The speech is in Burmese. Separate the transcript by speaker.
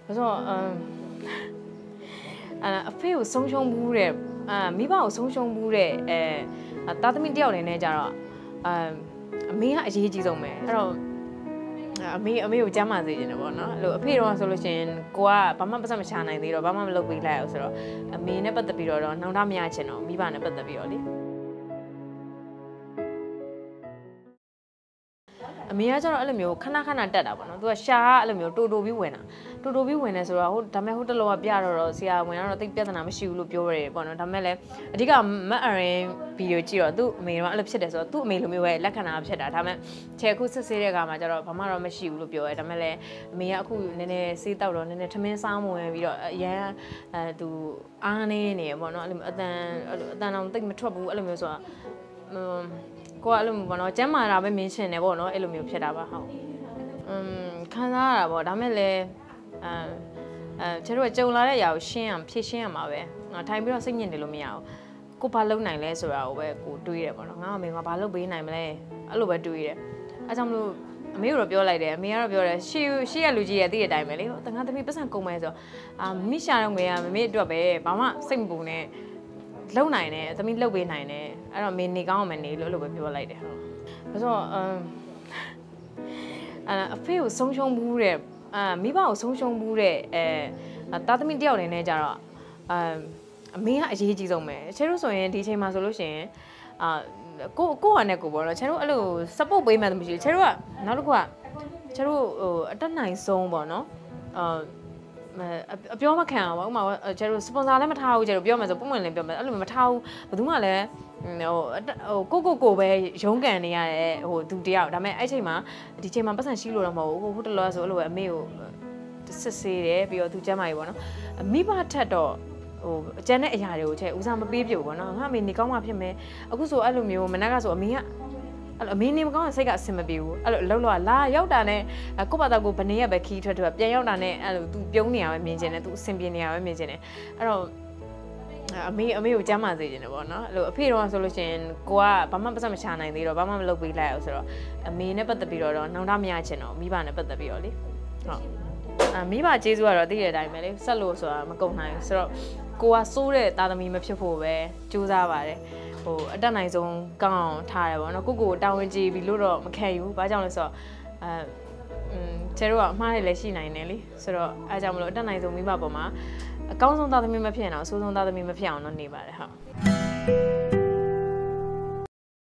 Speaker 1: ဆိုတော့အဖေကိုဆုံးရှုံးမှုတဲ့မိဘကိုဆုံးရှုံးမှုတဲ့သားသမီးတယောက်နေနဲ့ကြတော့အမေကအရေးကြီးဆုံးပဲအဲ့တော့အမေကိုကြမ်းမာစေချင်တယ်ပေါ့နော်အဲ့လိုအဖေတော့ဆိုလို့ရှိရင်ကိုကဘာမှပတ်စံမချနိုင်သေးတော့ဘာမှမလုပ်ပေးလိုက်အောင်ဆိုတော့အမေနဲ့ပတ်သက်ပြီးတော့နှောင်တမရချင်တော့မိဘနဲ့ပတ်သက်ပြီးတော့လေအမေကကျတော့အဲ့လိုမျိုးခဏတက်တာပေါ့နော်သူကရှာကအဲ့လိုမျိုးတိုပြီးဝင်တာတိုပြီးဝင်နေဆိုတော့ဒါမဲ့ဟိုတလောကပြတော့ဆရာဝင်တော့တိတ်ပြဿနာမရှိဘူးလို့ပြောရတယ်ပေါ့နော်ဒါမဲ့လည်းအဓိကမတ်အရင်ဗီဒီယိုကြည့်တော့သူ့အမေကအဲ့လိုဖြစ်တယ်ဆိုတော့သူ့အမေလိုမျိုးပဲလက်ခံတာဖြစ်တာဒါမဲ့ချဲခုစစ်ဆေးတဲ့အခါမှာကျတော့ဘာမှတော့မရှိဘူးလို့ပြောရဲဒါမဲ့လည်းအမေကအခုနည်းနည်းစေးတောက်တော့နည်းနည်းထမင်းစားမဝင်ပြီးတော့အရန်သူအားနေနေပေါ့နော်အဲ့လိုအတန်အောင်တိတ်မထွက်ဘူးအဲ့လိုမျိုးဆိုတော့ကိုကအဲ့လိုမျိုးပေါ့နော်ကျမ်းမာတာပဲမင်းချင်တယ်ပေါ့နော်အဲ့လိုမျိုးဖြစ်တာပါဟုတ်ခံစားရတာပေါ့ဒါမဲ့လည်းကျတို့ကကြုံလာတဲ့အရာကိုဖြည့်ရှင်းရမှာပဲထိုင်ပြီးတော့စိတ်ညစ်နေလို့မရဘူးကိုဘာလုပ်နိုင်လဲဆိုတာကိုပဲကိုတွေးတယ်ပေါ့နော်ငါအမေကဘာလုပ်ပေးနိုင်မလဲအဲ့လိုပဲတွေးတယ်အဲကြောင့်မလို့အမေကတော့ပြောလိုက်တယ်အမေကတော့ပြောတယ်ရှေ့ရလူကြီးရဲ့သိတဲ့အတိုင်းပဲလေတငါသမီးပတ်စံကုန်မယ်ဆိုမိရှာတော့ငွေကမမေအတွက်ပဲဘာမှစိတ်မပူနဲ့လုံနိုင်တယ်သမီးလှုပ်ပေးနိုင်တယ်အဲ့တော့မင်းနေကောင်းအောင်မနေလို့အဲ့လိုပဲပြောလိုက်တယ်ဟုတ်ဆိုတော့အဖေကိုဆုံးရှုံးမှုတဲ့မိဘကိုဆုံးရှုံးမှုတဲ့သားသမီးတယောက်နေနဲ့ကြတော့အမေကအရေးကြီးဆုံးပဲချဲတို့ဆိုရင်ဒီအချိန်မှာဆိုလို့ရှိရင်ကိုကနဲ့ကိုပေါ့နော်ချဲတို့အဲ့လို support ပေးမှမရှိဘူးချဲတို့ကနောက်တစ်ခုကချဲတို့ဟိုအတက်နိုင်ဆုံးပေါ့နော်အပြောမခံအောင်ပါဥမာကျတို့စပွန်ဆာလည်းမထားဘူးကျတို့ပြောမယ်ဆိုပုံမှန်လည်းပြောမယ်အဲ့လိုမထားဘူးဘယ်သူမှလည်းကိုပဲရုန်းကန်နေရတဲ့သူတယောက်ဒါပေမဲ့အဲ့ချိန်မှာဒီချိန်မှာပတ်စံရှိလို့တော့မဟုတ်ဘူးဟိုတလောဆိုအဲ့လိုပဲအမေကိုစစ်ဆေးတယ်ပြီးတော့သူကျမ်းမာရေးပေါ့နော်မိဘထက်တော့အကျန်တဲ့အရာတွေကိုချက်ဦးစားမပေးပြဘူးပေါ့နော်ငါအမေနေကောင်းမှဖြစ်မယ်အခုဆိုအဲ့လိုမျိုးမနက်ကဆိုအမေကအမေနေမကောင်းတဲ့စိတ်ကအဆင်မပြေဘူးအဲ့လိုအလုပ်လောက်လာရောက်တာနဲ့ကိုယ့်ဘာသာကိုဘယ်နေရပဲခီးထွက်ပြန်ရောက်တာနဲ့အဲ့လို तू ပြုံးနေရပဲမြင်ချင်တယ် तू အဆင်ပြေနေရပဲမြင်ချင်တယ်အဲ့တော့အမေကိုကြမ်းမာစေချင်တယ်ပေါ့နော်အဲ့လိုအဖေတော့ဆိုလို့ရှိရင်ကိုကဘာမှပတ်စံမချနိုင်သေးတော့ဘာမှမလုပ်ပေးလိုက်အောင်ဆိုတော့အမေနဲ့ပတ်သက်ပြီးတော့နှောင်တမရချင်တော့မိဘနဲ့ပတ်သက်ပြီးတော့လေဟုတ်မိဘကျေးဇူးကတော့သိတဲ့အတိုင်းပဲလေဆက်လို့ဆိုတာမကုန်နိုင်ဘူးဆိုတော့ကိုကစိုးတဲ့သားသမီးမဖြစ်ဖို့ပဲကြိုးစားပါတယ်အတက်နိုင်ဆုံးကောင်းအောင်ထားတယ်ပေါ့နော်ကိုတာဝန်ကြည့်ပြီးလို့တော့မခံယူဘာကြောင့်လဲဆိုတော့ကျတို့ကအမှားတွေလည်းရှိနိုင်တယ်လေဆိုတော့အဲကြောင့်မလို့အတက်နိုင်ဆုံးမိဘပေါ်မှာအကောင်းဆုံးသားသမီးမဖြစ်အောင်အဆိုးဆုံးသားသမီးမဖြစ်အောင်တော့နေပါတယ်ဟုတ်